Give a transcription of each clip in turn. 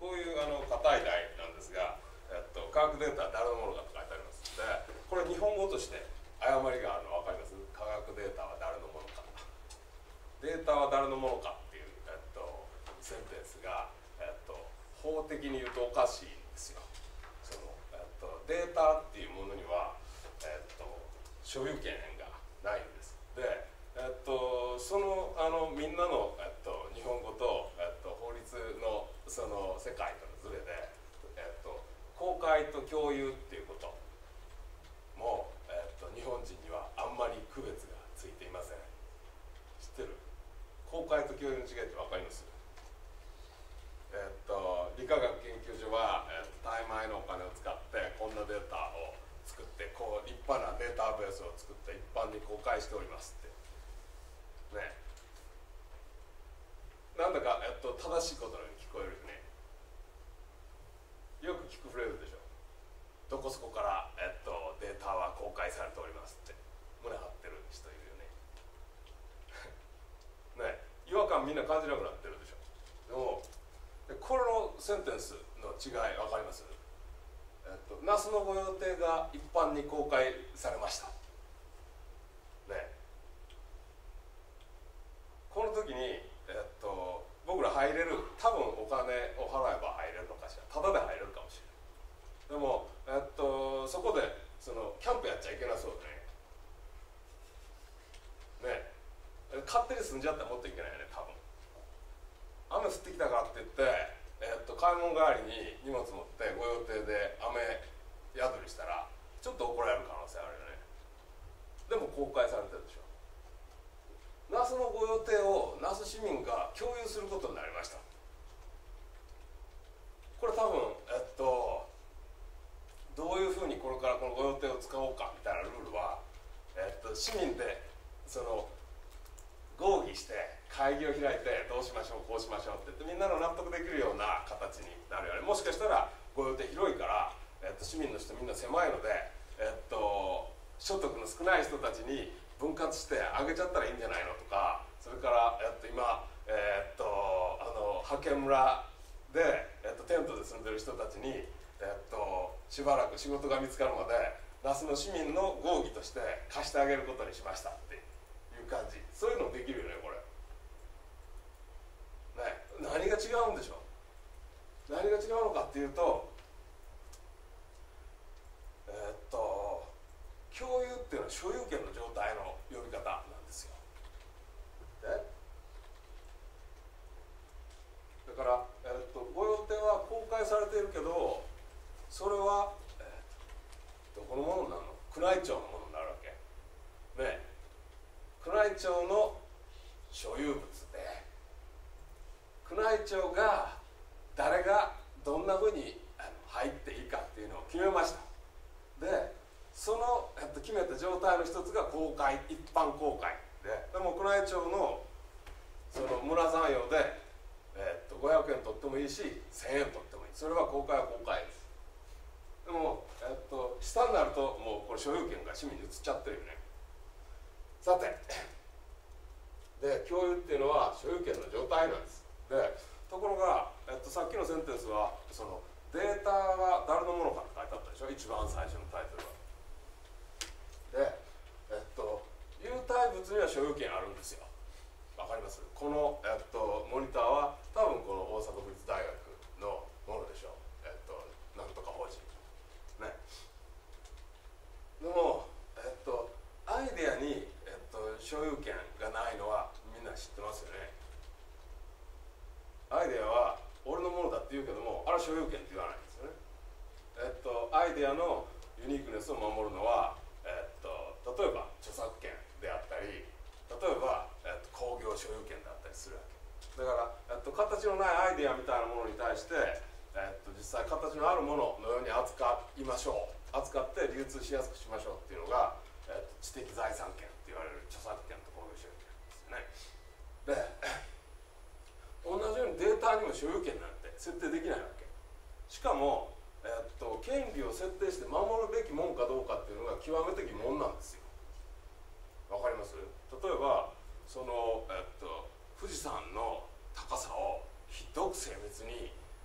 こういう硬い台なんですが、科学データは誰のものかと書いてあります。でこれ日本語として誤りがあるの分かります？科学データは誰のものか、データは誰のものかっていう、センテンスが、法的に言うとおかしいんですよ。その、データっていうものには、所有権がないんです。で、そのみんなの、日本語と、法律のその世界とのズレで、公開と共有っていうことも、日本人にはあんまり区別がついていません。知ってる？公開と共有の違いって分かります？理化学研究所は、タイ米のお金を使ってこんなデータを作ってこう立派なデータベースを作って一般に公開しておりますってね。なんだか、正しいことのように聞こえるよね。よく聞くフレーズでしょ。どこそこから、データは公開されておりますって胸張ってる人いるよね。ね、違和感みんな感じなくなってるでしょ。でもこれのセンテンスの違い分かります？那須の御用邸が一般に公開されました。ね。この時に、僕ら入れる、多分お金を払えば入れるのかしら、タダで入れるかもしれない。でも、そこでそのキャンプやっちゃいけなそうでね。ね、勝手に住んじゃったらもっといけないよね、多分。雨降ってきたからって言って、買い物帰りに荷物持って御用邸で雨宿りしたらちょっと怒られる可能性あるよね。でも公開されてるでしょ。那須の御用邸を那須市民が共有することになりました。これ多分、どういうふうにこれからこの御用邸を使おうかみたいなルールは、市民でその合議して会議を開いてどうしましょうこうしましょうって言ってみんなの納得できるような形になるよね。もしかしたら御用邸広いから、市民の人みんな狭いので、所得の少ない人たちに分割してあげちゃったらいいんじゃないのとか、それから、今、派遣村で、テントで住んでる人たちに、しばらく仕事が見つかるまで那須の市民の合議として貸してあげることにしましたっていう感じ。そういうのできるよねこれね。何が違うんでしょう。何が違うのかっていうと、共有っていうのは所有権の状態の呼び方なんですよ。だから、御用邸は公開されているけど、それは、どこのものになるの？宮内庁のものになるわけね。宮内庁の所有物で、宮内庁が誰がどんなふうに入っていいかっていうのを決めました。でその、決めた状態の一つが公開、一般公開でも宮内庁のその村産用で、500円取ってもいいし1000円取ってもいい。それは公開は公開です。でも、下になるともうこれ所有権が市民に移っちゃってるよね。さてで共有っていうのは所有権の状態なんです。でところが、さっきのセンテンスはそのデータは誰のものかって書いてあったでしょ、一番最初のタイトルは。で、有体物には所有権あるんですよ。わかります？この、モニターは多分この大阪府立大学のものでしょう。なんとか法人ね。でも、アイデアに、所有権がないのはみんな知ってますよね。アイデアは俺のものだって言うけども、あれは所有権って言わないんですよね。アイデアのユニークネスを守るのは、例えば著作権であったり、例えば、工業所有権だったりするわけだから、形のないアイデアみたいなものに対して、実際形のあるもののように扱いましょう、扱って流通しやすくしましょうっていうのが、知的財産権って言われる著作権と工業所有権ですよね。で同じようにデータにも所有権なんて設定できないわけ。しかも、権利を設定して守るべきもんかどうかっていうのが極めて疑問なんですよ。わかります？例えばその、富士山の高さをひどく精密に、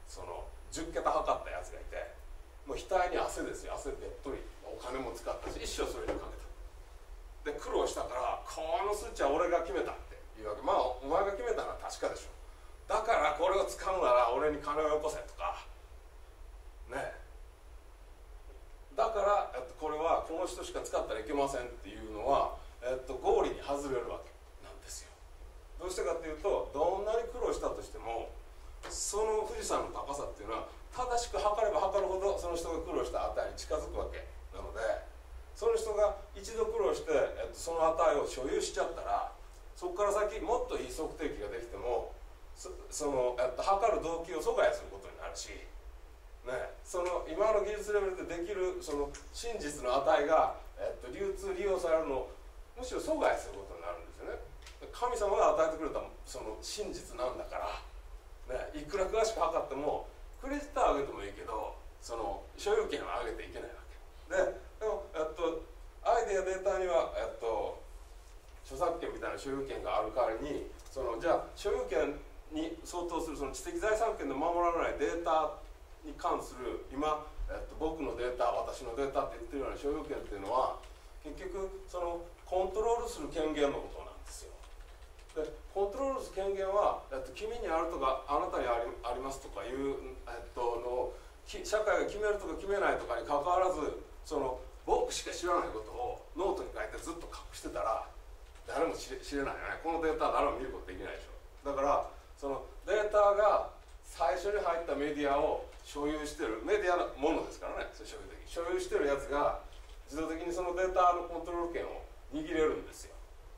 その10桁測ったやつがいて、もう額に汗ですよ、汗べっとり、お金も使ったし一生それにかけた。で苦労したからこの数値は俺が決めたっていうわけ。まあお前が決めたのは確かでしょ、だからこれを使うなら俺に金をよこせとかね。だからこれはこの人しか使ったらいけませんっていうのは合理に外れるわけなんですよ。どうしてかっていうと、どんなに苦労したとしてもその富士山の高さっていうのは正しく測れば測るほどその人が苦労した値に近づくわけなので、その人が一度苦労して、その値を所有しちゃったら、そこから先もっといい測定器ができてもその測る動機を阻害することになるし、ね、その今の技術レベルでできるその真実の値が、流通利用されるのをむしろ阻害することになるんですよね。神様が与えてくれたその真実なんだから、ね、いくら詳しく測ってもクレジットは上げてもいいけどその所有権は上げていけないわけで、もアイデアデータには著作権みたいな所有権がある代わりに、そのじゃあ所有権に相当するその知的財産権で守られないデータに関する今、僕のデータ私のデータって言ってるような所有権っていうのは結局そのコントロールする権限のことなんですよ。でコントロールする権限は君にあるとかあなたにありますとかいう、のを社会が決めるとか決めないとかにかかわらず、その僕しか知らないことをノートに書いてずっと隠してたら誰も知れないよね。このデータは誰も見ることできないでしょ。だからそのデータが最初に入ったメディアを所有してる、メディアのものですからね、所有してるやつが自動的にそのデータのコントロール権を握れるんですよ。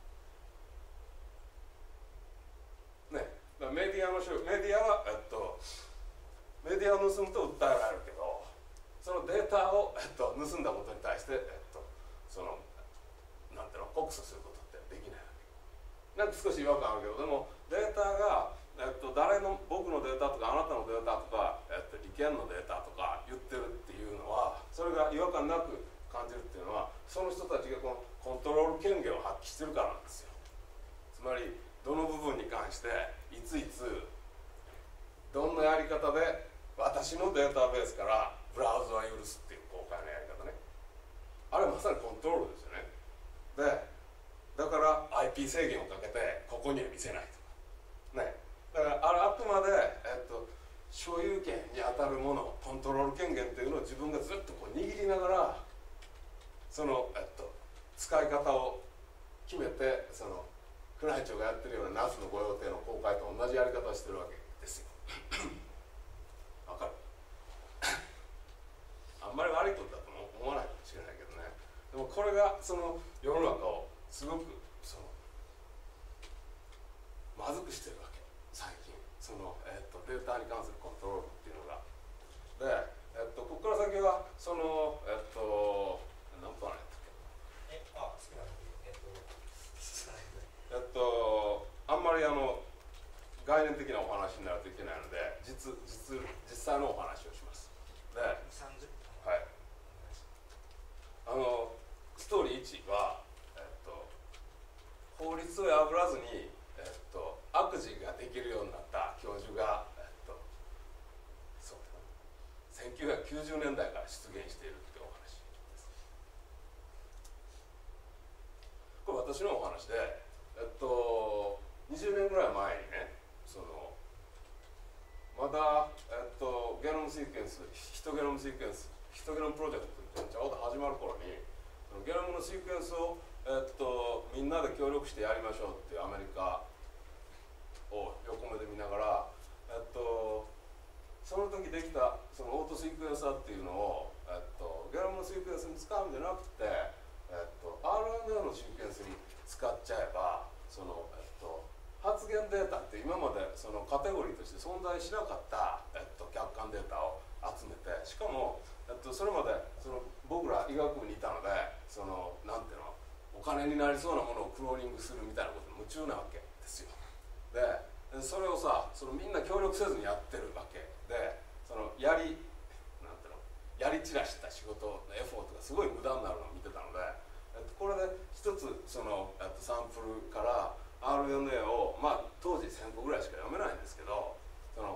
ね、だからメディアは、メディアを盗むと訴えられるけど、そのデータを、盗んだことに対して、そのなんていうの告訴することってできないわけ。なんか少し違和感あるけど、でもデータが、誰の僕のデータとかあなたのデータとか、利権のデータとか言ってるっていうのは、それが違和感なく感じるっていうのは、その人たちがこのコントロール権限を発揮してるからなんですよ。つまりどの部分に関していついつどんなやり方で私のデータベースからブラウザを許すっていう公開のやり方ね、あれまさにコントロールですよね。でだから IP 制限をかけてここには見せないとかね。だからあくまで、所有権に当たるもの、コントロール権限っていうのを自分がずっとこう握りながらその、使い方を決めて、その宮内庁がやってるような夏の御用邸の公開と同じやり方をしてるわけですよ。わかる？あんまり悪いことだとも思わないかもしれないけどね。でもこれがその世の中をすごくそのまずくしてるわけ最近。その、データに関するコントロールっていうのが。で、ここから先はその何分あれやったっけ？好きなあんまり概念的なお話になるといけないので実際のお話をします。で、 30 分、はい、ストーリー1は、法律を破らずに、悪事ができるようになった教授が、そう1990年代から出現しているってお話です。これ私のお話で、20年ぐらい前にね、そのまだ、ゲノムシーケンス、ヒトゲノムシーケンス、ヒトゲノムプロジェクトってちょうど始まる頃に、ゲノムのシーケンスを、みんなで協力してやりましょうっていうアメリカを横目で見ながら、その時できたそのオートシークエンサーっていうのを、ゲノムのシークエンスに使うんじゃなくて、RNA のシークエンスに使っちゃえば、その、発現データって今までそのカテゴリーとして存在しなかった、客観データを集めて、しかも、それまでその僕ら医学部にいたので、そのなんていうの、お金になりそうなものをクローニングするみたいなことに夢中なわけですよ。でそれをさ、そのみんな協力せずにやってるわけで、そのなんていうの、やり散らした仕事のエフォートがすごい無駄になるのを見てたので、これで一つそのサンプルから RNA を、まあ当時1000個ぐらいしか読めないんですけど、その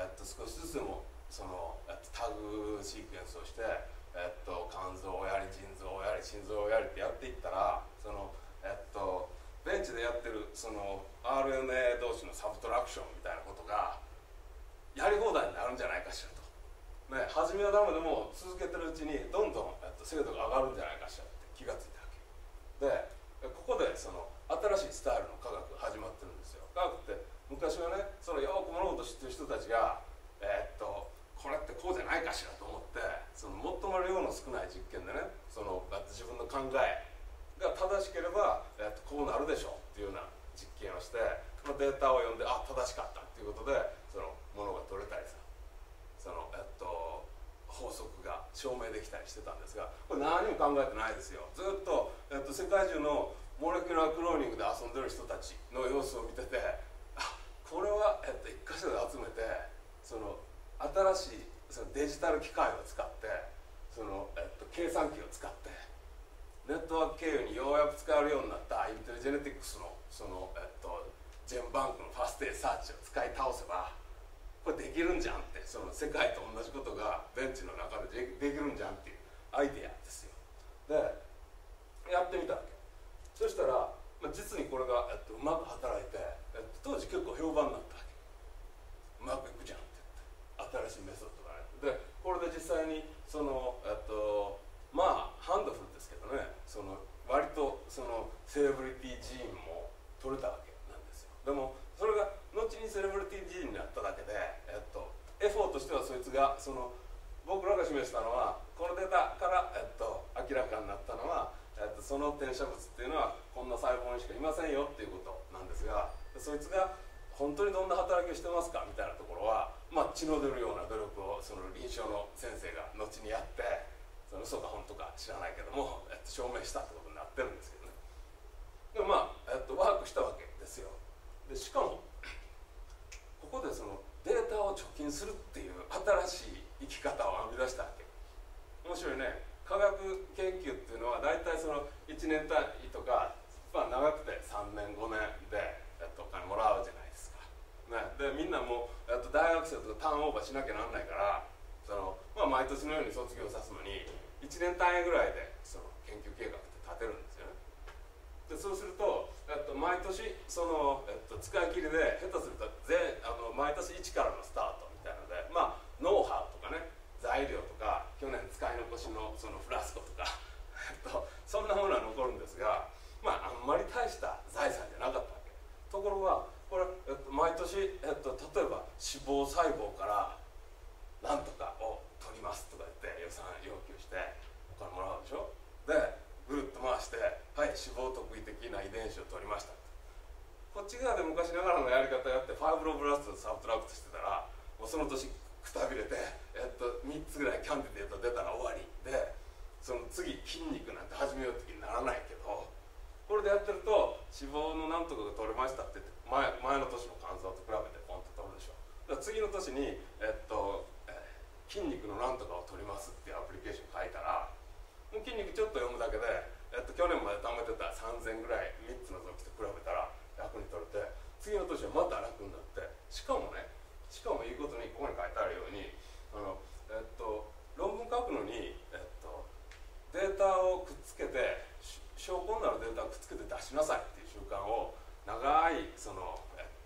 少しずつでもその、タグシークエンスをして、肝臓をやり腎臓をやり心臓をやりってやっていったら、そのベンチでやってるその RNA 同士のサブトラクションみたいなことがやり放題になるんじゃないかしらと、ね、初めはダメでも続けてるうちにどんどん精度が上がるんじゃないかしらって気がついたわけで、ここでその新しいスタイルの科学が始まってるんですよ。科学って昔はね、そのよく物事知ってる人たちがこれってこうじゃないかしらと思って、その最も量の少ない実験でね、その自分の考えが正しければ、こうなるでしょうっていうような実験をして、そのデータを読んで、あ、正しかったっていうことでそのものが取れたりさ、その法則が証明できたりしてたんですが、これ何も考えてないですよ。ずっと、世界中のモレキュラークローニングで遊んでる人たちの様子を見てて、あ、これは、一箇所で集めて、その新しいそのデジタル機械を使って、その、計算機を使ってネットワーク経由にようやく使えるようになったインテリジェネティクスのその、ジェンバンクのファストエサーチを使い倒せばこれできるんじゃんって、その世界と同じことがベンチの中でできるんじゃんっていうアイデアですよ。でやってみたわけ。そしたら、実にこれが、うまく働いて、当時結構評判になったわけ。うまくいくじゃんって言って、新しいメソッドがね。でこれで実際にその、まあハンドフルですけどね、その割とそのセレブリティジーンも取れたわけなんですよ。でもそれが後にセレブリティジーンになっただけで、エフォーとしてはそいつがその僕らが示したのは、このデータから、明らかになったのは、その転写物っていうのはこんな細胞にしかいませんよっていうことなんですが、そいつが本当にどんな働きをしてますかみたいなところは、血の出るような努力をその臨床の先生が後にやって、その嘘か本当か知らないけども、証明したってことになってるんですけどね。でもワークしたわけですよ。でしかもここでそのデータを貯金するっていう新しい生き方を編み出したわけ。面白いね。科学研究っていうのは大体その1年単位とか、長くて3年5年でお金もらうじゃないですか、ね、でみんなもう大学生とかターンオーバーしなきゃなんないから、その、毎年のように卒業さすのに1年単位ぐらいでその研究計画って立てるんですよね。でそうすると、毎年その、使い切りで下手すると毎年1からのスタートみたいなので、ノウハウとかね、材料とか去年使い残しのそのフラスコとかそんなものは残るんですが、あんまり大した財産じゃなかったわけ。ところがこれ、毎年、例えば脂肪細胞からなんとかを取りますとか言って予算要求してお金もらうでしょ。でぐるっと回して、はい、脂肪特異的な遺伝子を取りました。こっち側で昔ながらのやり方やってファイブロブラストでサブトラクトしてたら、もうその年くたびれて、3つぐらいキャンディデート出たら終わりで、その次筋肉なんて始めようって気にならないけど、これでやってると脂肪のなんとかが取れましたって言って前の年の肝臓と比べてポンと取るでしょ。だから次の年に、筋肉のなんとかを取りますっていうアプリケーション書いたら、もう筋肉ちょっと読むだけで、去年まで貯めてた3000ぐらい3つの臓器と比べたら楽に取れて、次の年はまた楽になって、しかもいいことにここに書いてあるように、論文書くのに、データをくっつけて証拠になるデータをくっつけて出しなさいっていう習慣を長いその、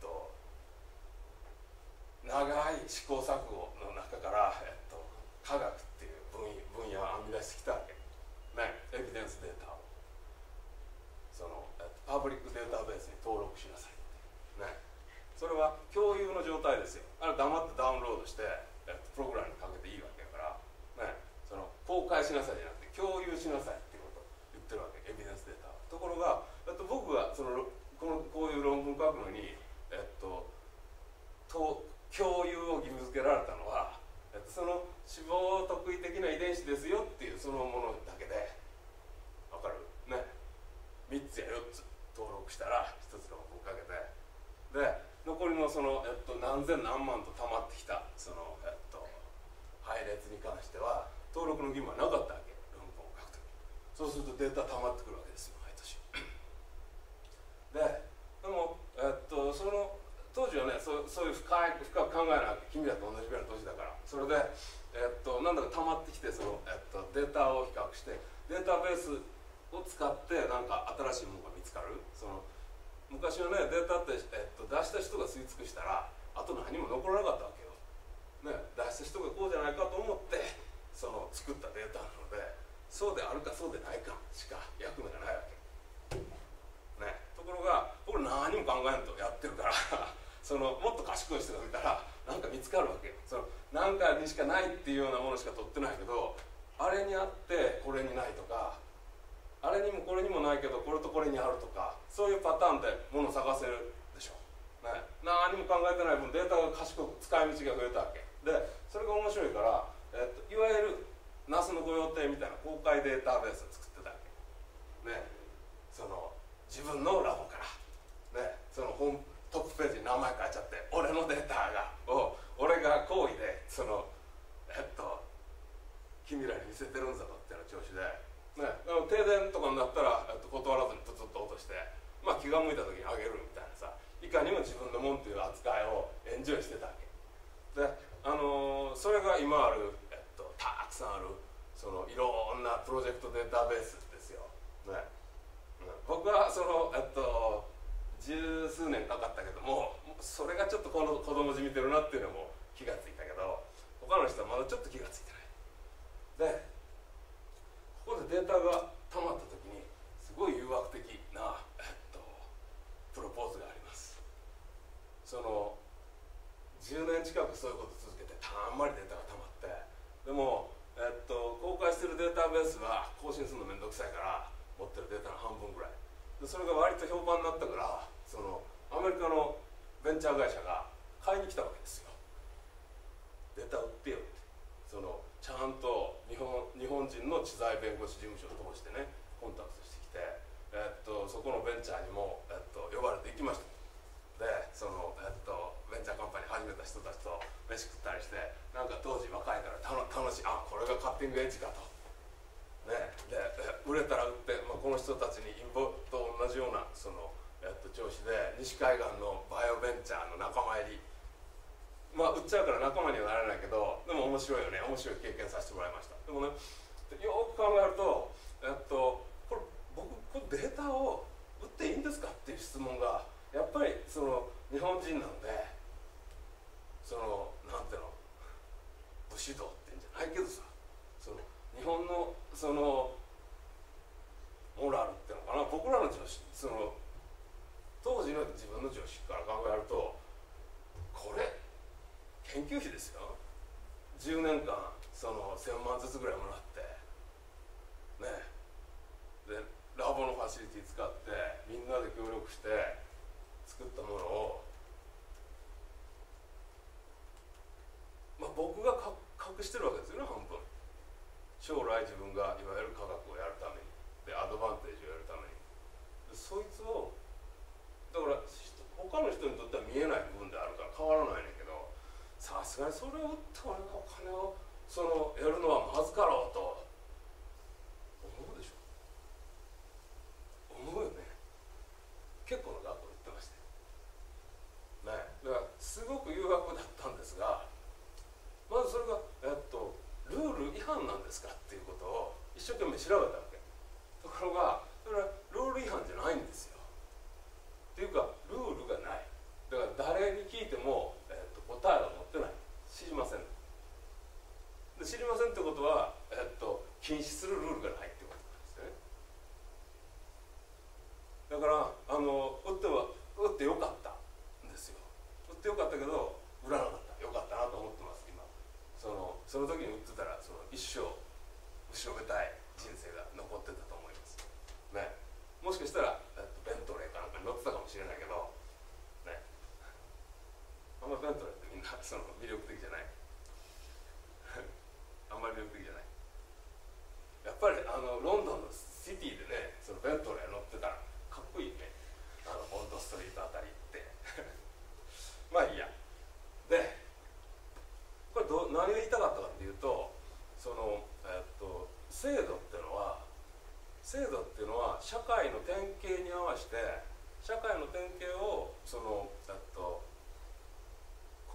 長い試行錯誤の中から、科学っていう分野を編み出してきたわけね。エビデンスデータをそのパブリックデータベースに登録しなさいってね。それは共有の状態ですよ。黙ってダウンロードして、プログラムにかけていいわけだからね。その公開しなさいじゃなくて共有しなさいっていうことを言ってるわけ、エビデンスデータは。ところが僕がそのこういう論文書くのに、共有を義務付けられたのは、その脂肪特異的な遺伝子ですよっていうそのものだけで分かるね。3つや4つ登録したら1つの論文かけて、で残りのその、何千何万と溜まってきたその、配列に関しては登録の義務はなかったわけ、論文を書くとき。そうするとデータ溜まってくるわけですよ、毎年。でも、その当時はね、そうそういう深く考えなくて、君らと同じぐらいの年だから。それでなんだか溜まってきて、その、データを比較して、データベースを使ってなんか新しいものが見つかる。その昔はね、データって、出した人が吸い尽くしたらあと何も残らなかったわけよ、ね、出した人がこうじゃないかと思ってその作ったデータなので、そうであるかそうでないかしか役目がないわけ、ね、ところが僕何も考えんとやってるからそのもっと賢い人が見たらなんか見つかるわけよ。その何かにしかないっていうようなものしか取ってないけど、あれにあってこれにないとか、あれにもこれにもないけどこれとこれにあるとか、そういうパターンでものを探せるでしょ、ね、何も考えてない分データが賢く使い道が増えたわけで、それが面白いから、いわゆるナスの御用邸みたいな公開データベースを作ってたわけ、ね、その自分のラボから、ね、そのトップページに名前書いちゃって、俺のデータを俺が好意でその君らに見せてるんだぞっていう調子で、ね、停電とかになったら、断らずにプツッと落として、まあ、気が向いた時にあげるみたいなさ、いかにも自分のもんという扱いをエンジョイしてたわけで、それが今ある、たくさんあるそのいろんなプロジェクトデータベースですよ、ね、僕はその十数年かかったけども、それがちょっとこの子供じみてるなっていうのも気がついたけど、他の人はまだちょっと気がついてないで、ここでデータが溜まった時にすごい誘惑的な、プロポーズがあります。その10年近くそういうこと続けてたんまりデータが溜まって、でも、公開してるデータベースは更新するのめんどくさいから持ってるデータの半分ぐらいで、それが割と評判になったから、そのアメリカのベンチャー会社が買いに来たわけですよ。データ売ってよって。そのちゃんと日本人の知財弁護士事務所を通してねコンタクトしてきて、そこのベンチャーにも、呼ばれて行きました。でその、ベンチャーカンパニー始めた人たちと飯食ったりして、なんか当時若いから楽しい、あ、これがカッティングエッジかと、ね、で売れたら売って、まあ、この人たちにインボと同じようなその、調子で西海岸のバイオベンチャーの仲間入り、まあ売っちゃうから仲間にはならないけど、でも面白いよね、面白い経験させてもらいました。でもね、よく考えると、これ僕これデータを売っていいんですかっていう質問がやっぱりその日本人なんで、そのなんていうの、武士道っていうんじゃないけどさ、その日本のそのモラルっていうのかな、僕らの常識、その当時の自分の常識から考えると、これ研究費ですよ、10年間その1000万ずつぐらいもらってね、でラボのファシリティ使ってみんなで協力して作ったものを、まあ、僕が隠してるわけですよね、半分。将来自分がいわゆる科学をやるためにでアドバンテージをやるために、でそいつをだから他の人にとっては見えない部分であるから変わらないねんけど、さすがにそれを売って俺がお金をそのやるのはまずかろうと思うでしょ、思うよね。結構な額を言ってましたよ、ね、だからすごく誘惑だったんですが、まずそれが、ルール違反なんですかっていうことを一生懸命調べたわけ。ところがそれはルール違反じゃないんですよ。っていうかルールがない。だから誰に聞いても、答えを持ってない、知りません。で知りませんってことは、禁止するルールがないってことなんですよね。だから売ってよかったんですよ。売ってよかったけど売らなかった、よかったなと思ってます。今その時に売ってたらその一生後ろめたい人生が残ってたと思いますね。もしかしたらベントレーかなんかに乗ってたかもしれないけどね、あんまりベントレーってみんなその魅力的じゃないあんまり魅力的じゃない。やっぱりロンドンのシティでね、そのベントレー乗ってたらかっこいいね、ボンドストリートあたり行ってまあいいや。でこれ何が言いたかったかっていうと、その、制度っていうのは社会の典型に合わせて社会の典型をその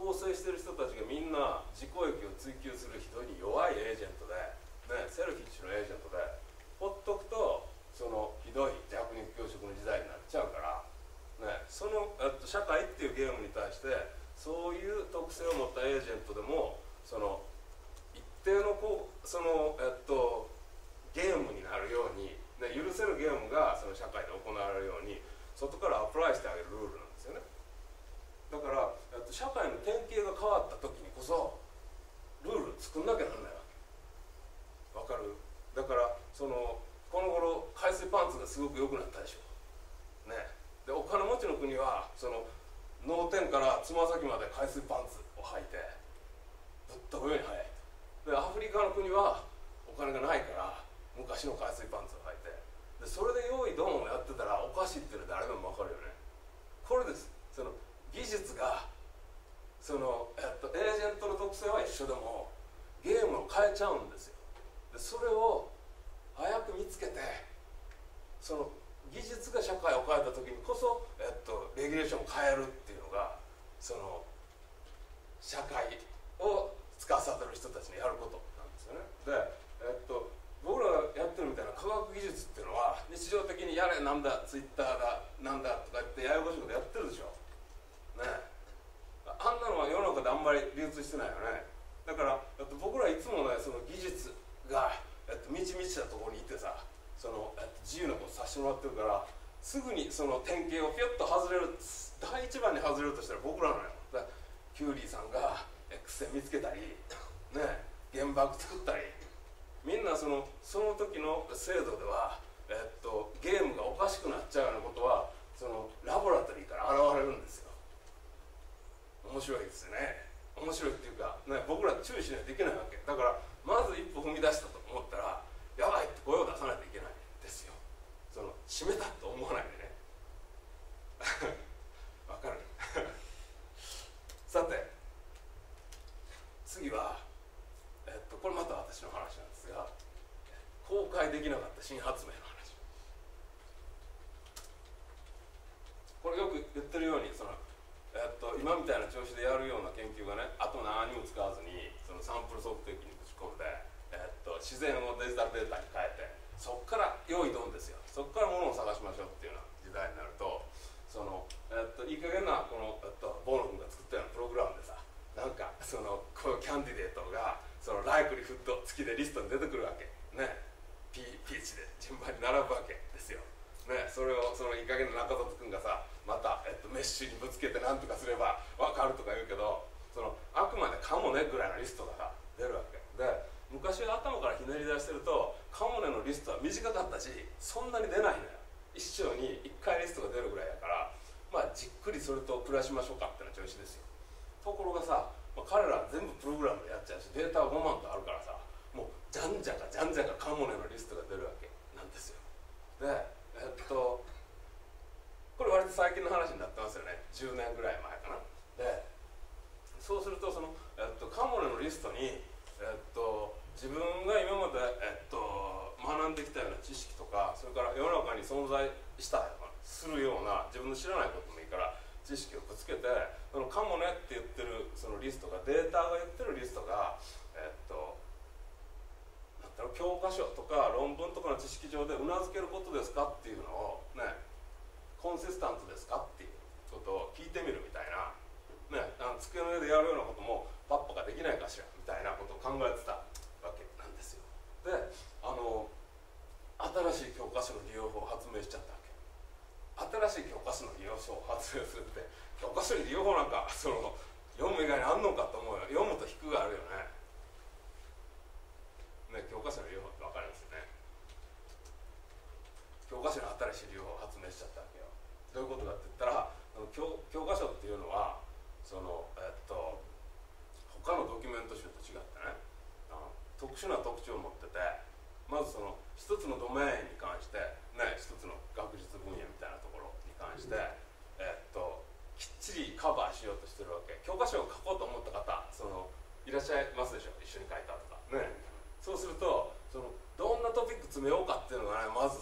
構成してる人たちがみんな自己益を追求する人に弱いエージェントで、ね、セルフィッシュのエージェントでほっとくとそのひどい弱肉強食の時代になっちゃうから、ね、その社会っていうゲームに対してそういう特性を持ったエージェントでもその一定のそのゲームになるように、ね、許せるゲームがその社会で行われるように外からアプライしてあげるルールなんですよね。だから社会の典型が変わった時にこそルール作んなきゃなんないわけ。わかる？だからこの頃海水パンツがすごく良くなったでしょ。ね。でお金持ちの国は脳天からつま先まで海水パンツを履いてぶっとくように速いと。でアフリカの国はお金がないから昔の海水パンツを履いて、でそれで用意ドンをやってたらおかしいっていうのは誰でも分かるよね。これです。技術がエージェントの特性は一緒でもゲームを変えちゃうんですよ。でそれを早く見つけて技術が社会を変えた時にこそ、レギュレーションを変えるっていうのが社会を司る人たちのやることなんですよね。で、僕らがやってるみたいな科学技術っていうのは日常的にやれなんだツイッターだなんだとか言ってややこしいことやってるでしょ。ね、あんなのは世の中であんまり流通してないよね。だから僕らいつもねその技術が満ち満ちたところにいてさ自由なことさせてもらってるからすぐにその典型をピュッと外れる第一番に外れるとしたら僕らなのよ。だからキューリーさんが X 線見つけたり、ね、原爆作ったりみんなその時の制度では、ゲームがおかしくなっちゃうようなことはラボラトリーから現れるんですよ。面白いですよね。面白いっていうか、ね、僕ら注意しないといけないわけだから、まず一歩踏み出したと思ったらやばいって声を出さないといけないんですよ。閉めたと思わないでねわかるさて次は、これまた私の話なんですが、公開できなかった新発明の話。これよく言ってるように今みたいな調子でやるような研究がね、あと何も使わずにサンプル測定器にぶち込んで、自然をデジタルデータに変えてそこから用意ドンですよ。そこからものを探しましょうっていうような時代になるといい加減なボーノ君が作ったようなプログラムでさ、なんかこうキャンディデートがライクリフッド付きでリストに出てくるわけね。ピーチで順番に並ぶわけですよね。それをいい加減な中里君がさまた、メッシュにぶつけてなんとかすれば分かるとか言うけど、あくまでかもねぐらいのリストが出るわけで、昔は頭からひねり出してるとカモネのリストは短かったしそんなに出ないのよ。一生に1回リストが出るぐらいだから、じっくりそれと暮らしましょうかっていうのは調子ですよ。ところがさ、彼ら全部プログラムでやっちゃうしデータは5万とあるからさ、もうじゃんじゃかカモネのリストが出るわけなんですよ。でこれ割と最近の話になってますよね。10年ぐらい前かな。でそうするとカモネのリストに、自分が今まで、学んできたような知識とか、それから世の中に存在したするような自分の知らないこともいいから知識をぶつけて、カモネって言ってるリストがデータが言ってるリストが教科書とか論文とかの知識上でうなずけることですかっていうのをね、コンシスタントですかっていうことを聞いてみるみたいな、ね、机の上でやるようなこともパッパができないかしらみたいなことを考えてたわけなんですよ。で新しい教科書の利用法を発明しちゃったわけ。新しい教科書の利用法を発明するって教科書に利用法なんか読む以外にあんのかと思うよ。読むと引くがあるよね。教科書の利用法って分かりますよね。教科書の新しい利用法を発明しちゃったわけよ。どういうことかって言ったら、教科書っていうのは他のドキュメント集と違ってね、特殊な特徴を持ってて、まず一つのドメインに関してね、一つの学術分野みたいなところに関して、きっちりカバーしようとしてるわけ。教科書を書こうと思った方いらっしゃいますでしょ。一緒に書いたとかね。そうするとどんなトピック詰めようかっていうのがね、まず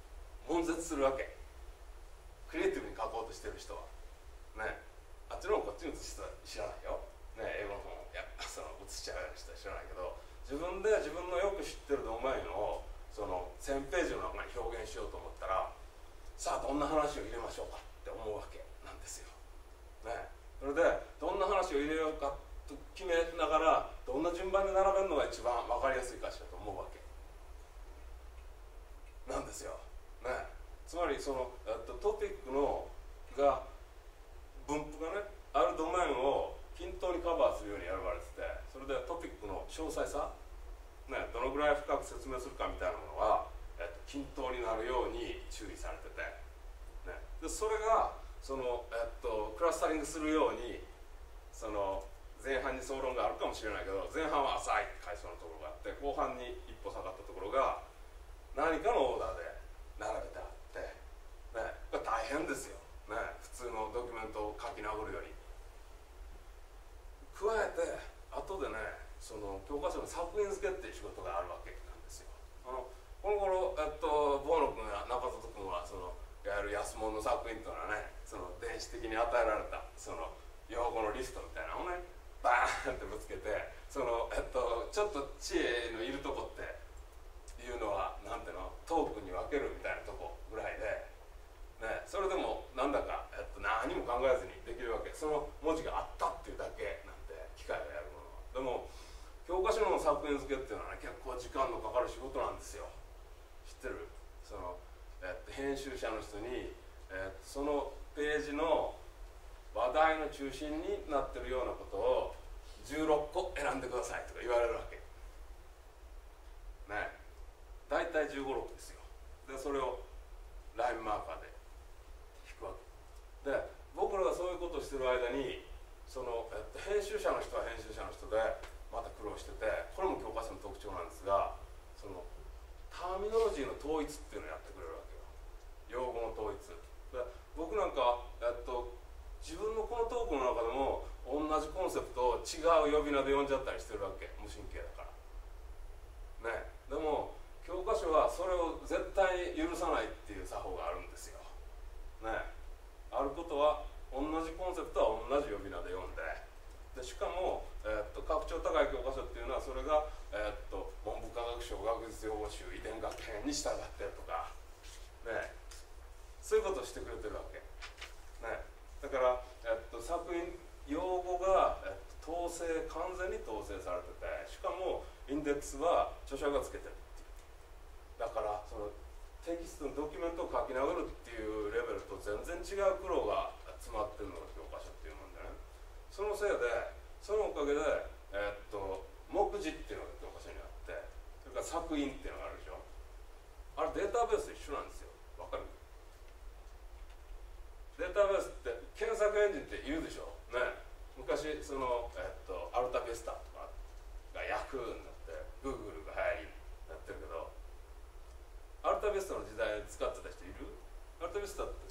悶絶するわけ。クリエイティブに書こうとしてる人はね、あっちの方がっちに移した知らないよ、ね、英語の本をその移しちゃうような人は知らないけど、自分で自分のよく知ってるドメインをその1000ページの中に表現しようと思ったら、さあどんな話を入れましょうかって思うわけなんですよ、ね、それでどんな話を入れようかと決めながら、どんな順番で並べるのが一番分かりやすいかしらと思うわけなんですよ、ね、つまりそのトピックのが分布がねあるドメインを均等にカバーするように選ばれてて、それでトピックの詳細さ、ね、どのぐらい深く説明するかみたいなものは、均等になるように注意されてて、ね、でそれがその、クラスタリングするように、その前半に総論があるかもしれないけど、前半は浅い階層のところがあって、後半に一歩下がったところが何かのオーダーで並べてあって、ね、これ大変ですよ、ね、普通のドキュメントを書き殴るより。加えて後でね、その教科書の作品付けっていう仕事があるわけなんですよ。この頃ボーノ君や中里君はそのいわゆる安物の作品というのはね、その電子的に与えられたその用語のリストみたいなのをねバーンってぶつけて、そのちょっと知恵のいるとこっていうのはなんていうの、トークに分けるみたいなとこぐらいで、ね、それでもなんだか、何も考えずにできるわけ。その文字があったっていうだけなんで、機械がやるものは。でも教科書の作品付けっていうのはね、結構時間のかかる仕事なんですよ。知ってる？その、編集者の人に、そのページの話題の中心になってるようなことを16個選んでくださいとか言われるわけね。大体15、6ですよ。でそれをラインマーカーで引くわけで、僕らがそういうことをしてる間にその、編集者の人は編集者の人でまた苦労してて、これも教科書の特徴なんですが、そのターミノロジーの統一っていうのをやってくれるわけよ、用語の統一で。僕なんか、自分のこのトークの中でも同じコンセプトを違う呼び名で呼んじゃったりしてるわけ、無神経だからね。でも教科書はそれを絶対に許さないっていう作法があるんですよね。あることは同じコンセプトは同じ呼び名で読んで、しかも、格調高い教科書っていうのはそれが、文部科学省学術用語集遺伝学編に従ってとかね、そういうことをしてくれてるわけね。だから、作品用語が、完全に統制されてて、しかもインデックスは著者がつけてるっていう。だからそのテキストのドキュメントを書き殴るっていうレベルと全然違う苦労が詰まってるのが教科書っていうもんでね。そのせいで、そのおかげで、目次っていうのが教科書にあって、それから作品っていうのがあるでしょ。あれデータベースと一緒なんですよ。わかる？データベースって検索エンジンって言うでしょね。昔その、アルタビスタとかがヤフーになってグーグルが流行りになってるけど、アルタビスタの時代に使ってた人いる？アルタビスタって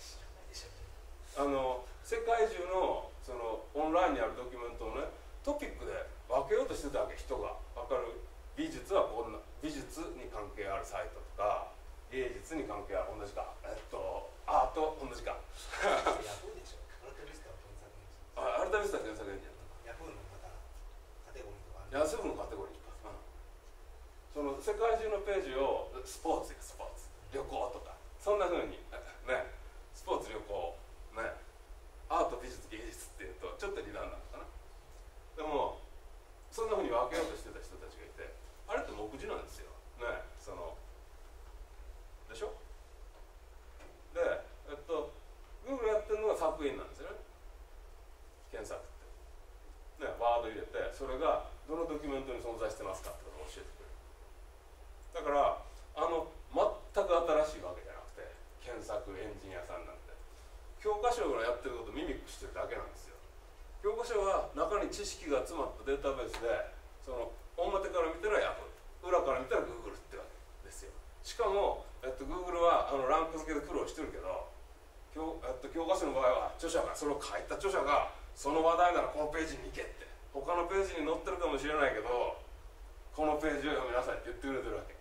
世界中のそのオンラインにあるドキュメントをね、トピックで分けようとしてたわけ、人が。分かる？美術はこんな、美術に関係あるサイトとか、芸術に関係ある、同じか、アート同じかヤフーでしょ。アルタビスタは検索エンジン。 アルタビスタ検索エンジン。 ヤフーのまたカテゴリーとかある。 ヤフーのカテゴリーか、その世界中のページをスポーツ、旅行とかそんな風にね、スポーツ、旅行ね、アート、美術、芸術っていうとちょっと離断なのかな。でもそんな風に分けようとしてた人たちがいて、あれって目次なんですよね。そのでしょ。でGoogle やってるのが作品なんですよね、検索ってね。ワード入れて、それがどのドキュメントに存在してますかってことを教えてくれる。だから全く新しいわけじゃなくて、検索エンジン屋さんなんて教科書がやってることをミミックしてるだけなんですよ。教科書は中に知識が詰まったデータベースで、その表から見たらヤフー、裏から見たら Google ってわけですよ。しかも、Google はランク付けで苦労してるけど、教科書の場合は著者が、それを書いた著者が、その話題ならこのページに行けって、他のページに載ってるかもしれないけどこのページを読みなさいって言ってくれてるわけ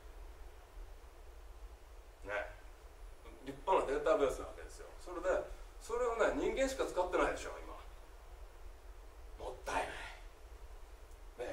ね。立派なデータベースなわけですよ。それでそれをね、人間しか使ってないでしょ今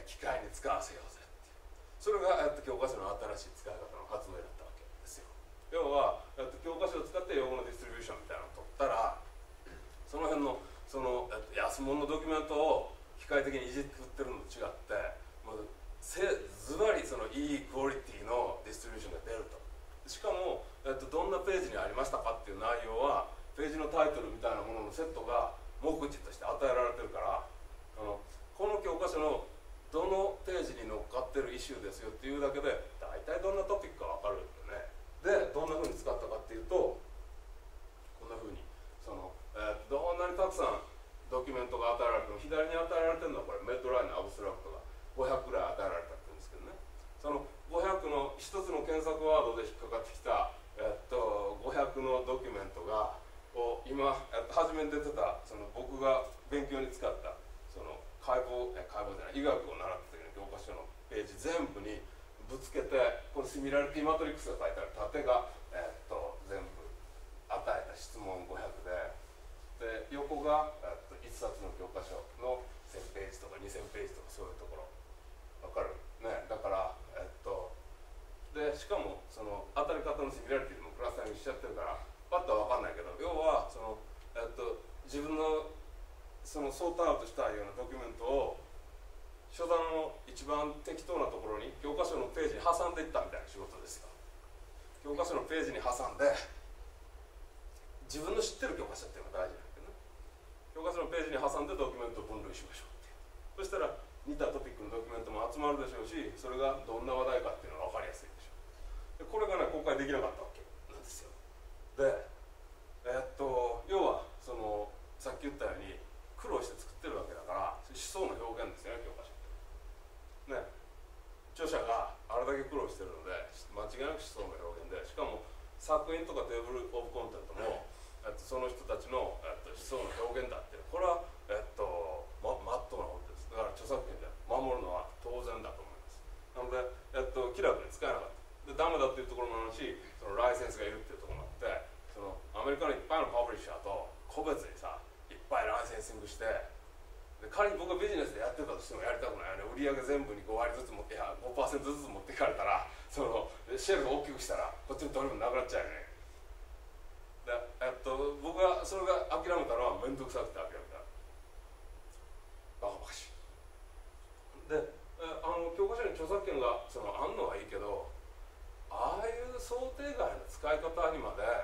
機械に使わせようぜっていう、それが、教科書の新しい使い方の発明だったわけですよ。要は、教科書を使って用語のディストリビューションみたいなのを取ったら、その辺の安物のドキュメントを機械的にいじってるのと違って、ズバリいいクオリティのディストリビューションが出ると。しかも、どんなページにありましたかっていう内容はページのタイトルみたいなもののセットが目次として与えられてるから、この教科書のどのページに乗っかってるイシューですよっていうだけで大体どんなトピックか分かるよね。でどんなふうに使ったかっていうと、こんなふうにどんなにたくさんドキュメントが与えられても、左に与えられてるのはこれメッドラインのアブストラクトが500ぐらい与えられたって言うんですけどね、その500の一つの検索ワードで引っかかってきた、500のドキュメントが今、初めに出てた僕が勉強に使った解剖じゃない医学を習った時の教科書のページ全部にぶつけて、このシミラリティマトリックスが書いてある縦が、全部与えた質問500で、横が、1冊の教科書の1000ページとか2000ページとか、そういうところ分かるね。だからでしかも当たり方のシミラリティでもクラスターにしちゃってるからパッとは分かんないけど、要は自分のソートアウトしたようなドキュメントを初段の一番適当なところに教科書のページに挟んでいったみたいな仕事ですよ。教科書のページに挟んで自分の知ってる教科書っていうのが大事なんだけどね、教科書のページに挟んでドキュメントを分類しましょうっていう。そしたら似たトピックのドキュメントも集まるでしょうし、それがどんな話題かっていうのが分かりやすいでしょう。でこれがね公開できなかったわけなんですよ。で要はさっき言ったように苦労して作ってるわけだから、思想の表現ですよね、教科書ってね。著者があれだけ苦労してるので間違いなく思想の表現で、しかも作品とかテーブルオブコンテントもその人たちの思想の表現だっていう、これはまっとうなことです。だから著作権で守るのは当然だと思います。なので、気楽に使えなかったでダメだっていうところもあるし、ライセンスがいるっていうところもあって、アメリカのいっぱいのパブリッシャーと個別にさいっぱいライセンシングして、で仮に僕がビジネスでやってたとしてもやりたくないよね。売り上げ全部に5割ずつ5% ずつ持っていかれたら、シェルを大きくしたらこっちの取り分なくなっちゃうよね。で僕はそれが諦めたのは面倒くさくて諦めた。バカバカしい。で教科書に著作権があんのはいいけど、ああいう想定外の使い方にまで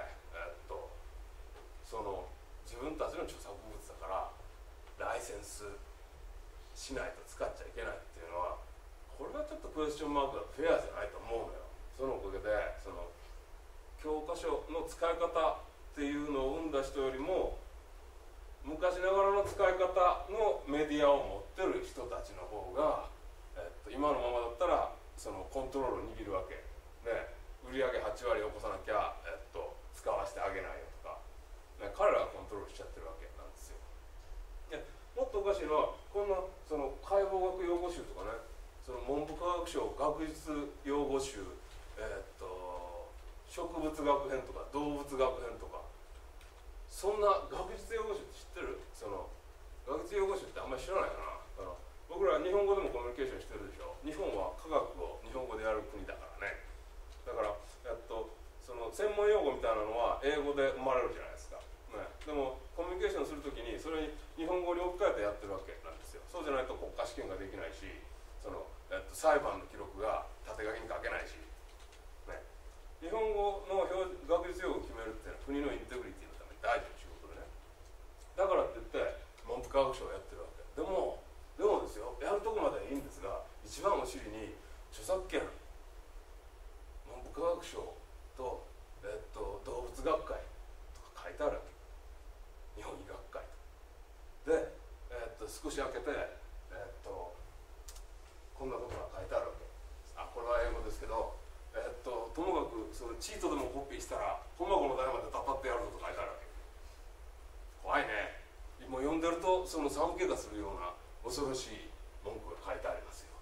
自分たちの著作物だからライセンスしないと使っちゃいけないっていうのは、これはちょっとクエスチョンマークだとフェアじゃないと思うのよ。そのおかげで教科書の使い方っていうのを生んだ人よりも昔ながらの使い方のメディアを持ってる人たちの方が、今のままだったらコントロールを握るわけで、売上8割起こさなきゃ、使わせてあげないよとか、ね、彼らがコントロールしちゃってるわけなんですよ。でもっとおかしいのは、こんな解剖学用語集とかね、文部科学省学術用語集、植物学編とか動物学編とか、そんな学術用語集って知ってる？学術用語集ってあんまり知らないかな。僕ら日本語でもコミュニケーションしてるでしょ。日本は科学を日本語でやる国だからね。だから専門用語みたいなのは英語で生まれるじゃないですか、ね、でもコミュニケーションするときにそれに日本語に置き換えてやってるわけなんですよ。そうじゃないと国家試験ができないし、裁判の記録が縦書きに書けないし、ね、日本語の学術用語を決めるっていうのは国のインテグリティのために大事な仕事でね。だからって言って文部科学省をやってるわけでもですよ、やるとこまではいいんですが、一番お尻に著作権、文部科学省と、動物学会とか書いてあるわけ。日本医学会で、少し開けて、こんなことが書いてあるわけ。これは英語ですけど、ともかくチートでもコピーしたら本箱の台までたたってやるぞと書いてあるわけ。怖いね。もう読んでると寒気がするような恐ろしい文句が書いてありますよ。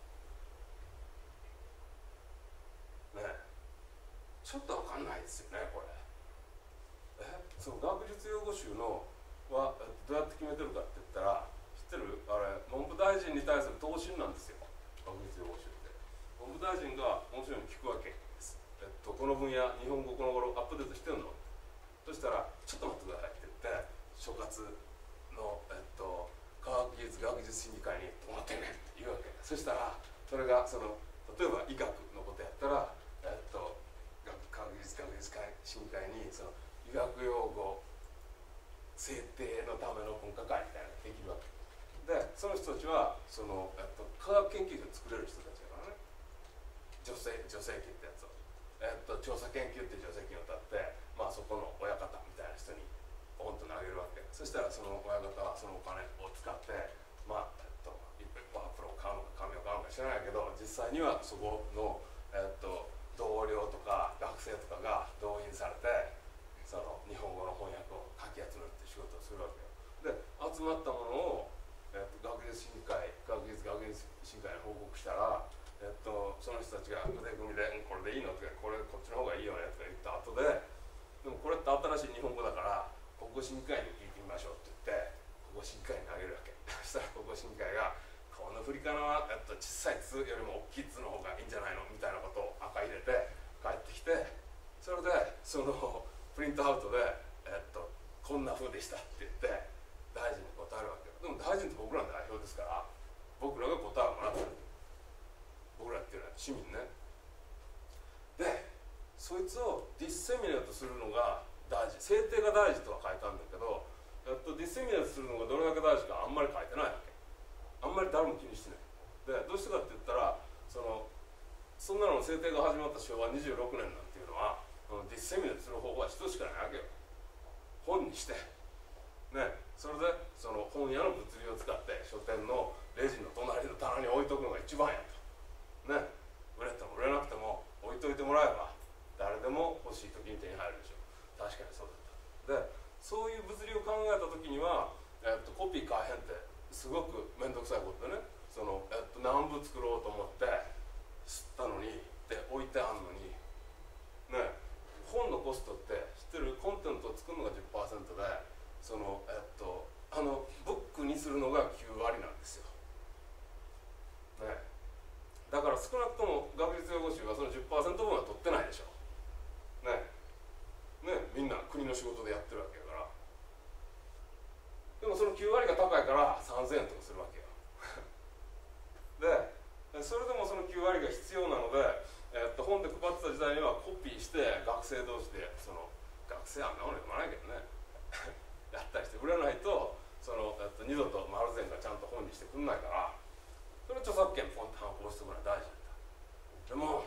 ねえ、ちょっと分かんないですよねこれ。学術用語集のはどうやって決めてるかって言ったら、知ってる？あれ文部大臣に対する答申なんですよ。 学術用語集って。文部大臣が面白いの聞くわけです。この分野日本語この頃アップデートしてんの。そしたらちょっと待ってくださいって言って所轄の科学技術学術審議会に「どうなってんねん」って言うわけ。そしたらそれが例えば医学のことやったら科学技術学術審議会に医学用語制定のための分科会みたいなのができるわけで、その人たちは科学研究所を作れる人たちだからね。助成金ってやつを、調査研究って助成金を立って、そこの親方みたいな人にポンと投げるわけ。そしたらその親方はそのお金を使ってパワープロを買うのか紙を買うのか知らないけど、実際にはそこの、同僚とか学生とかが動員されて日本語の翻訳をかき集めるっていう仕事をするわけよ。で集まったものを、学術審議会に報告したら、その人たちが腕組みで「これでいいの?」とか「こっちの方がいいよね」とか言った後で「でもこれって新しい日本語だから国語審議会に聞いてみましょう」って言って国語審議会に投げるわけ。そしたら国語審議会が「この振り仮名は小さい「つ」よりも大きい「つ」の方がいいんじゃないの?」みたいなことを赤入れて帰ってきて、それでプリントアウトで「こんな風でした」って言って大臣に答えるわけよ。でも大臣って僕らの代表ですから僕らが答えをもらってる。僕らっていうのは市民ね。でそいつをディッセミネートするのが大事、制定が大事とは書いたんだけど、ディッセミネートするのがどれだけ大事かあんまり書いてないわけ。あんまり誰も気にしてない。でどうしてかって言ったらそんなの制定が始まった昭和26年なんていうのはディッセミネートする方法は一つしかないわけよ。本にしてね、それで本屋の物流を使って書店のレジの隣の棚に置いとくのが一番やとね。売れても売れなくても置いといてもらえば誰でも欲しい時に手に入るでしょ。確かにそうだった。でそういう物流を考えた時には、コピー買えへんってすごく面倒くさいことでね、何部作ろうと思って吸ったのにで置いてあんのにね、本のコストって知ってる？コンテンツを作るのが 10% でブックにするのが9割なんですよ、ね、だから少なくとも学術用語集はその 10% 分は取ってないでしょ、ね、みんな国の仕事でやってるわけだから。でもその9割が高いから3000円とかするわけよでそれでもその9割が必要なので、本で配ってた時代にはコピーして学生同士で学生あんなもの読まないけどねやったりして売らないと二度と丸善がちゃんと本にしてくんないから、それ著作権ポンと反抗しておくのは大事なんだ。でも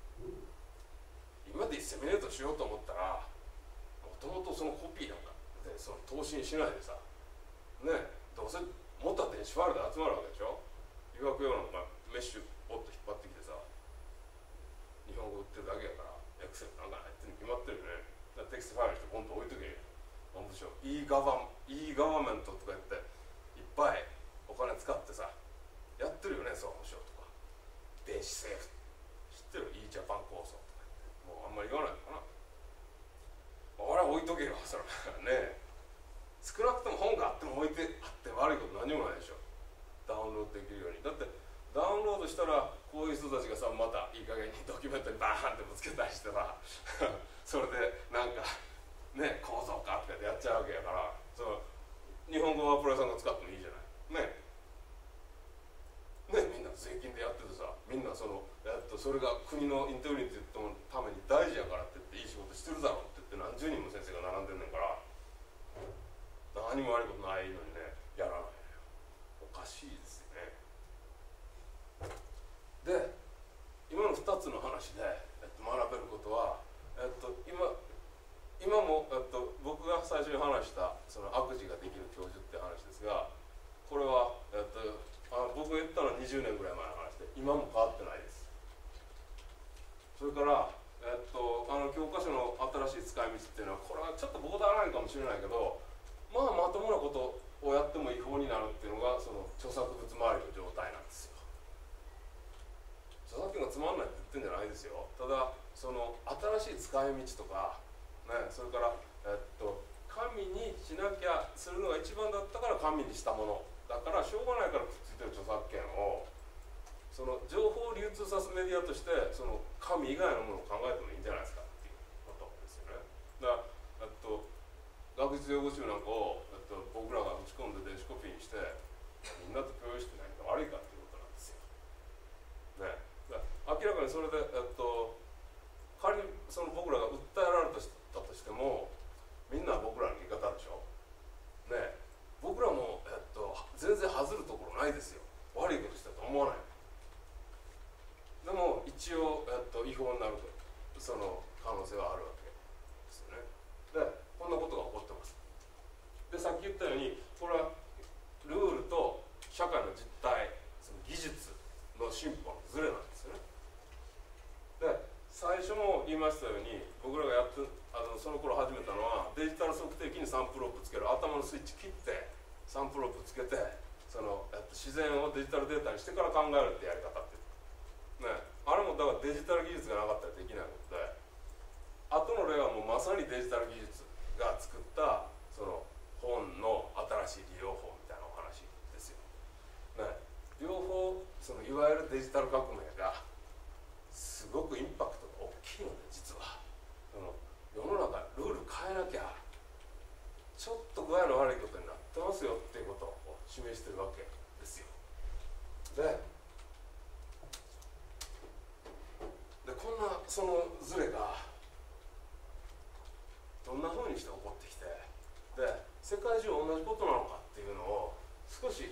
今ディッセミネートしようと思ったらもともとそのコピーなんかで投資にしないでさね、どうせもっと電子ファイルで集まるわけでしょ。医学用のメッシュポッと引っ張ってきてさ日本語売ってるだけやからエクセルなんか入ってるに決まってるよね。テキストファイルしてポンと置いとけ。文部省 e ガバメントとか言っていっぱいお金使ってさやってるよね、総務省とか電子政府知ってる e ジャパン構想とか言ってもうあんまり言わないのかな。俺は置いとけよそれね。少なくとも本があっても置いてあって悪いこと何もないでしょ。ダウンロードできるように。だってダウンロードしたらこういう人たちがさまたいい加減にドキュメントにバーンってぶつけたりしてさそれでなんかね構造化ってやっちゃうわけやから、日本語はプロさんが使ってもいいじゃないね。みんな税金でやっててさみんなそれが国のインテグリティのために大事やからって言っていい仕事してるだろうって言って何十人も先生が並んでんねんから何も悪いことないのにねやらないのよ。おかしいですよね。で今の2つの話で、学べることは、今も、僕が最初に話した悪事ができる教授っていう話ですが、これは、僕が言ったのは20年ぐらい前の話で今も変わってないです。それから、教科書の新しい使い道っていうのはこれはちょっとボーダーラインかもしれないけどまともなことをやっても違法になるっていうのが著作物周りの状態なんですよ。著作権がつまんないって言ってんじゃないですよ。ただ新しい使い道とか、ね、それから、神にしなきゃするのが一番だったから神にしたものだからしょうがないからくっついてる著作権をその情報を流通させるメディアとしてその紙以外のものを考えてもいいんじゃないですかっていうことですよね。だから学術用語集なんかを僕らが打ち込んで電子コピーにしてみんなと共有して何か悪いかっていうことなんですよ。ね、だ明らかにそれで、仮にその僕らが訴えられたとしてもみんな僕らの味方でしょ。ね、僕らも、全然外るところないですよ。悪いことしたと思わない。でも一応、違法になるその可能性はあるわけですよね。でこんなことが起こってます。でさっき言ったようにこれはルールと社会の実態、その技術の進歩のズレなんですよね。で最初も言いましたように僕らがその頃始めたのはデジタル測定器にサンプルをぶつける、頭のスイッチ切ってサンプルをぶつけてその自然をデジタルデータにしてから考えるってやり方ってね、あれもだからデジタル技術がなかったらできないことで、後の例はもうまさにデジタル技術が作ったその本の新しい利用法みたいなお話ですよ。ね、両方そのいわゆるデジタル革命がすごくインパクトが大きいので、実はその世の中ルール変えなきゃちょっと具合の悪いことになってますよっていうことを示してるわけですよ。でこんなそのズレがどんなふうにして起こってきて、で世界中同じことなのかっていうのを少し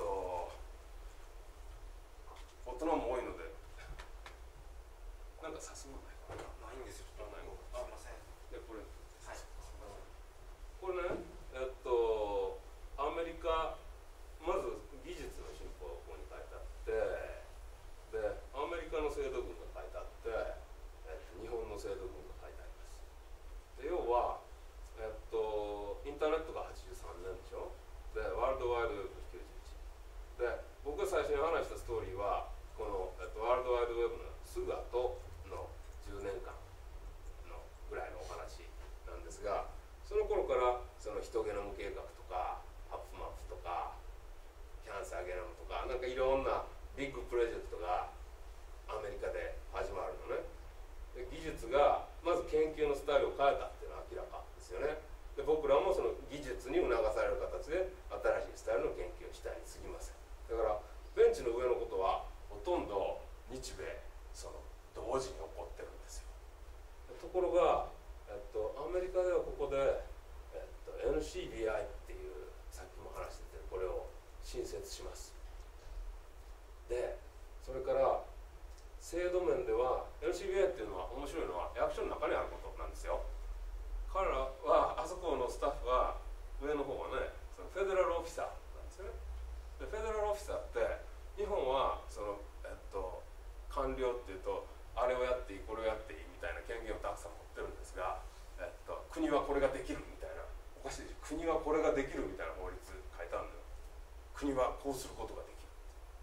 大人も多いのでなんかさすがないかな。 ないんですよ。 ないのすいません。 でこれ、 はい。 これねアメリカまず技術の進歩がここに書いてあって、でアメリカの制度群が書いてあって、日本の制度群が書いてあります。で要は、インターネットが83年でしょ。でワールドワイドウェブ91で、僕が最初に話したストーリーはこの、ワールドワイドウェブのすぐ後の10年間のぐらいのお話なんですが、その頃からそのヒトゲノム計画とかハップマップとかキャンサーゲノムとかなんかいろんなビッグプロジェクトがアメリカで始まるのね。で技術がまず研究のスタイルを変えたっていうのは明らかですよね。で僕らもその技術に促される形で新しいスタイルの研究をしたに過ぎません。だからベンチの上のことはほとんど日米その同時に起こってるんですよ。ところが、アメリカではここで、NCBI っていうさっきも話しててこれを新設します。でそれから制度面では NCBI っていうのは面白いのは役所の中にあることなんですよ。彼らはあそこのスタッフは上の方はねそのフェデラルオフィサーなんですよね。でフェデラルオフィサーって日本はその、官僚っていうとあれをやっていいこれをやっていいみたいな権限をたくさん持ってるんですが、国はこれができるみたいな、おかしいでしょ、国はこれができるみたいな法律書いてあるのよ。国はこうすることができ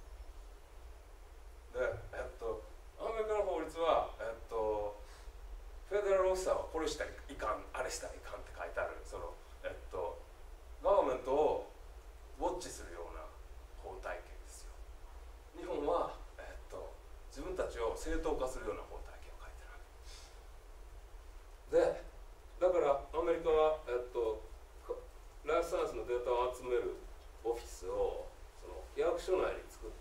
る。で、アメリカの法律は、フェデラルオフィサーはこれしたらいかんあれしたらいかんって書いてあるその、ガバメントをウォッチするような法体系ですよ。日本は、自分たちを正当化するような法体系を書いてるわけで、だからアメリカは、ライフサイエンスのデータを集めるオフィスをその役所内に作って、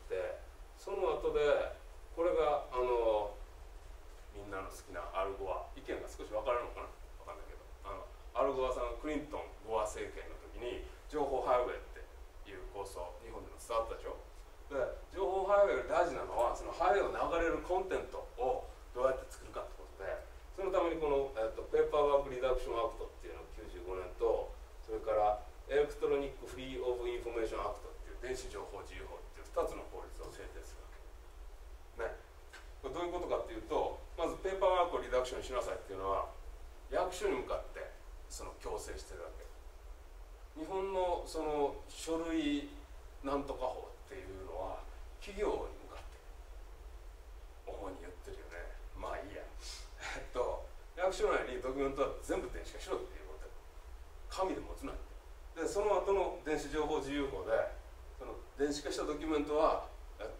その後でこれがみんなの好きなアルゴア、意見が少し分かれるのかな分かんないけど、アルゴアさんクリントン・ゴア政権の時に情報ハイウェイっていう構想日本でも伝わったでしょ。で情報ハイウェイより大事なのはそのハイウェイを流れるコンテンツをどうやって作るかってことで、そのためにこの、ペーパーワークリダクションアクトっていうのが95年と、それからエレクトロニックフリーオブインフォメーションアクトっていう電子情報自由法っていう2つの法律を制定するわけね。これどういうことかっていうと、まずペーパーワークをリダクションしなさいっていうのは役所に向かってその強制してるわけ。日本のその書類なんとか法っていうのは企業に向かって主に言ってるよね。まあいいや。役所内にドキュメントは全部電子化しろっていうことで、紙で持つなって。でその後の電子情報自由法でその電子化したドキュメントは、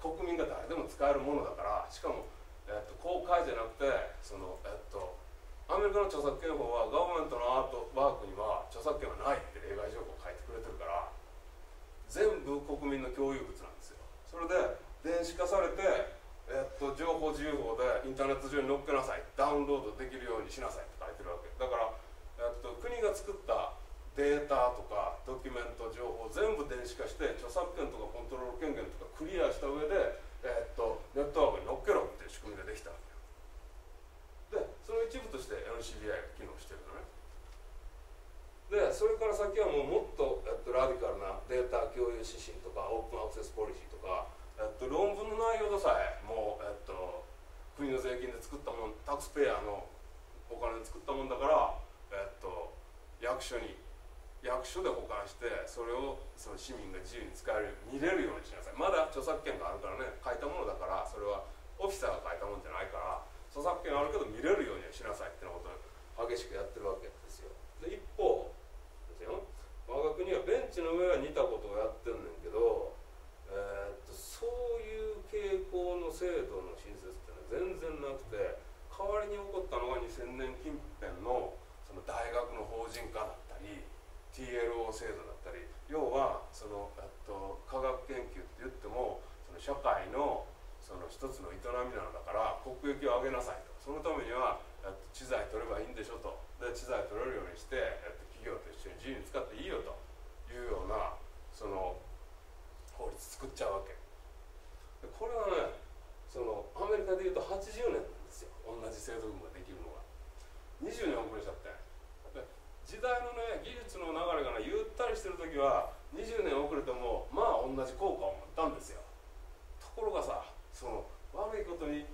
国民が誰でも使えるものだから、しかも、公開じゃなくてアメリカの著作権法はガバメントのアートワークには著作権はないって例外条項を書いてくれてるから、全部国民の共有物なんですよ。それで電子化されて、情報自由法でインターネット上に載っけなさい、ダウンロードできるようにしなさいって書いてるわけだから、国が作ったデータとかドキュメント情報を全部電子化して著作権とかコントロール権限とかクリアした上で、ネットワークに乗っけろっていう仕組みができたわけで、その一部として NCBI が機能してるのね。でそれから先はもっと、ラディカルなデータ共有指針とかオープンアクセスポリシーとか、論文の内容でさえもう、国の税金で作ったもん、タックスペアのお金で作ったもんだから、役所で保管して、それをその市民が自由に使える見れるようにしなさい。まだ著作権があるからね、書いたものだから、それはオフィサーが書いたもんじゃないから、著作権あるけど見れるようにしなさいってなことを激しくやってるわけですよ。で一方ですよ、我が国はベンチの上は似たことをやってんねんけど、そういう傾向の制度の新設っていうのは全然なくて、代わりに起こったのが2000年近辺のその大学の法人化だったり TLO 制度だったり、要はその科学研究って言ってもその社会のその一つの営みなのだから国益を上げなさいと、そのためには知財取ればいいんでしょと、で知財取れるようにして企業と一緒に自由に使っていいよというようなその法律作っちゃうわけで、これはね、そのアメリカでいうと80年なんですよ、同じ制度群ができるのが。20年遅れちゃってで、時代のね技術の流れがねゆったりしてる時は20年遅れてもまあ同じ効果を持ったんですよ。ところがさ、その悪いことに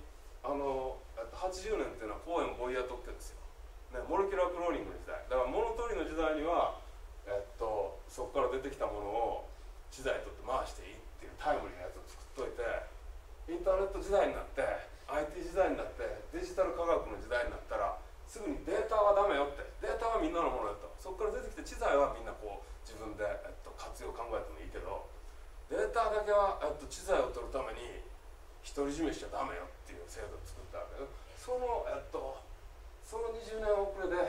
80年っていうのはコーエン・ボイヤ特許ですよ、ね、モレキュラークローニングの時代だから、モノトリの時代には、そこから出てきたものを知財取って回していいっていうタイムリーなやつを作っといて、インターネット時代になって IT 時代になってデジタル科学の時代になったらすぐにデータはダメよって、データはみんなのものだと、そこから出てきて知財はみんなこう自分で、活用考えてもいいけど、データだけは、知財を取るために独り占めしちゃダメよっていう制度を作ったわけで、その20年遅れで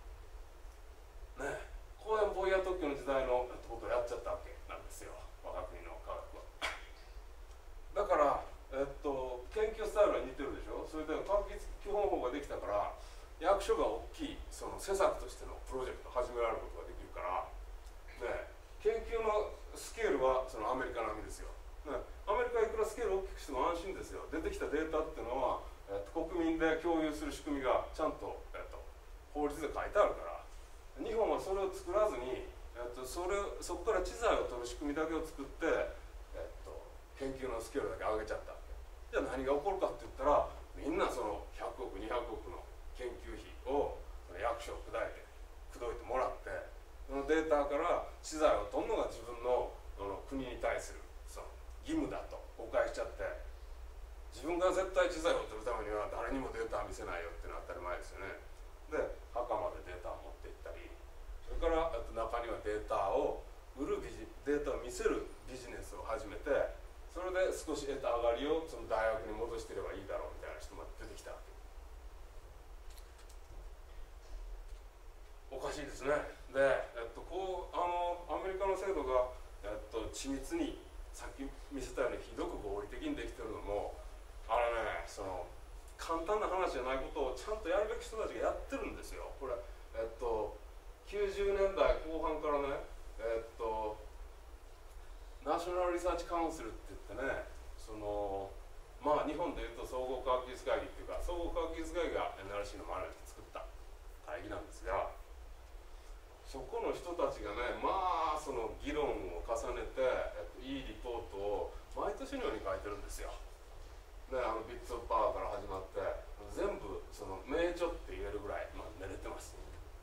ね、コーエン・ボイヤ特許の時代のことをやっちゃったわけなんですよ、我が国の科学は。だから研究スタイルは似てるでしょ。それで科学基本法ができたから役所が大きいその施策としてのプロジェクトを始められることができるから、ね、研究のスケールはそのアメリカ並みですよ、ね、アメリカいくらスケールを大きくしても安心ですよ。出てきたデータっていうのは、国民で共有する仕組みがちゃんと、法律で書いてあるから、日本はそれを作らずに、そこから知財を取る仕組みだけを作って、研究のスケールだけ上げちゃったわけ。じゃあ何が起こるかって言ったら、みんなその100億200億の研究費を役所を口説いてもらって、そのデータから知財を取るのが自分の国に対するその義務だと誤解しちゃって、自分が絶対知財を取るためには誰にもデータは見せないよっていうのは当たり前ですよね。で墓までデータを持っていったり、それから中にはデータを売るデータを見せるビジネスを始めて、それで少し得た上がりをその大学に戻してればいいだろうみたいな人も出てきたわけ。おかしいですね。で、アメリカの制度が、緻密にさっき見せたようにひどく合理的にできてるのも、あれね、その簡単な話じゃないことをちゃんとやるべき人たちがやってるんですよ。これ、90年代後半からね、ナショナルリサーチカウンセルって言ってね、まあ日本でいうと総合科学技術会議っていうか、総合科学技術会議が NRC の真似して作った会議なんですが、そこの人たちがね、まあその議論を重ねて、いいリポートを毎年のように書いてるんですよ。ね、ビッツ・オブ・パワーから始まって全部その名著って言えるぐらい、まあ、練れてます。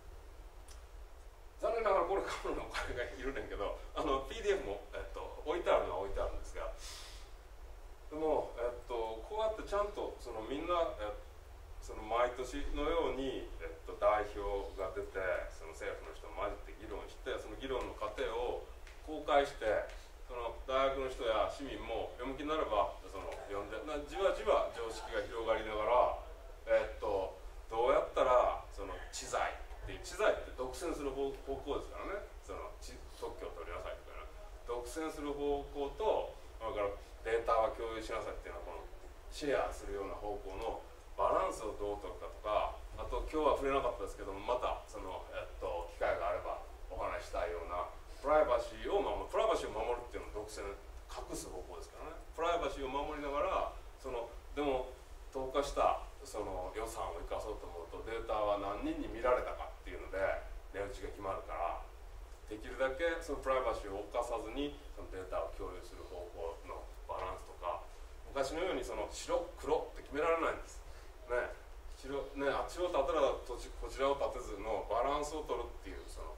残念ながらこれ買うのお金がいるねんけど、PDF も、置いてあるのは置いてあるんですが、でも、こうやってちゃんとそのみんな、その毎年のように、代表が出て、その政府の人を混じって議論して、その議論の過程を公開して、その大学の人や市民も読む気になればその読んで、じわじわ常識が広がりながら、どうやったらその知財って独占する方向ですからね。その特許を取りなさいとか、独占する方向と、だからデータは共有しなさいっていうのはこのシェアするような方向のバランスをどう取るかとか、あと今日は触れなかったですけども、またその、機会があればお話したいようなプライバシーを守るっていうのは独占隠す方向ですからね。プライバシーを守りながら、でも投下したその予算を生かそうと思うとデータは何人に見られたかっていうので値打ちが決まるから、できるだけそのプライバシーを犯さずにそのデータを共有する方向のバランスとか、昔のようにその白黒って決められないんですね。あっちを立てらこちらを立てずのバランスを取るっていう、その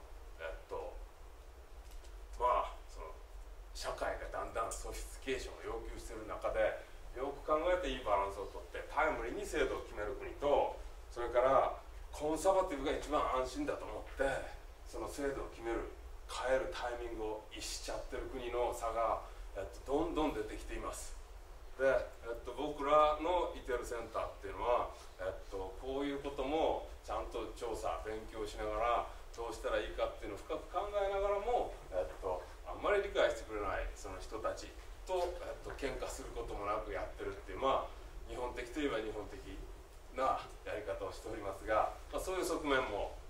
社会がだんだんソフィスティケーションを要求している中で、よく考えていいバランスを取ってタイムリーに制度を決める国と、それからコンサバティブが一番安心だと思ってその制度を決める変えるタイミングを逸しちゃってる国の差が、どんどん出てきています。で、僕らのいてるセンターっていうのは、こういうこともちゃんと調査勉強しながらどうしたらいいかっていうのを深く考えながらも、あんまり理解してくれないその人たちと、喧嘩することもなくやってるっていう、日本的といえば日本的なやり方をしておりますが、そういう側面も